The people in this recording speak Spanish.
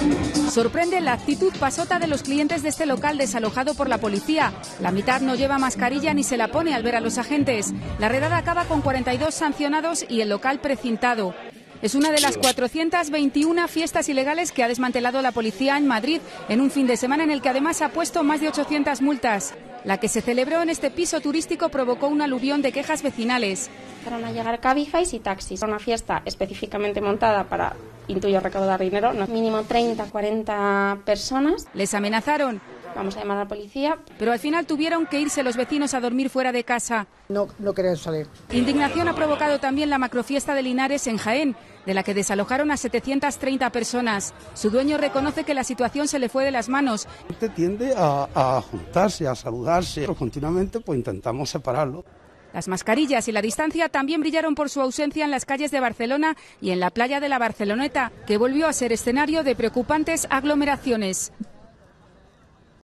Sorprende la actitud pasota de los clientes de este local desalojado por la policía. La mitad no lleva mascarilla ni se la pone al ver a los agentes. La redada acaba con 42 sancionados y el local precintado. Es una de las 421 fiestas ilegales que ha desmantelado la policía en Madrid en un fin de semana en el que además ha puesto más de 800 multas. La que se celebró en este piso turístico provocó un aluvión de quejas vecinales. Empezaron a llegar Cabify y taxis. Una fiesta específicamente montada para, intuyo, recaudar dinero, no, mínimo 30, 40 personas. Les amenazaron. Vamos a llamar a la policía. Pero al final tuvieron que irse los vecinos a dormir fuera de casa. No querían salir. Indignación ha provocado también la macrofiesta de Linares en Jaén, de la que desalojaron a 730 personas. Su dueño reconoce que la situación se le fue de las manos. Tiende a juntarse, a saludarse, pero continuamente pues intentamos separarlo. Las mascarillas y la distancia también brillaron por su ausencia en las calles de Barcelona y en la playa de la Barceloneta, que volvió a ser escenario de preocupantes aglomeraciones.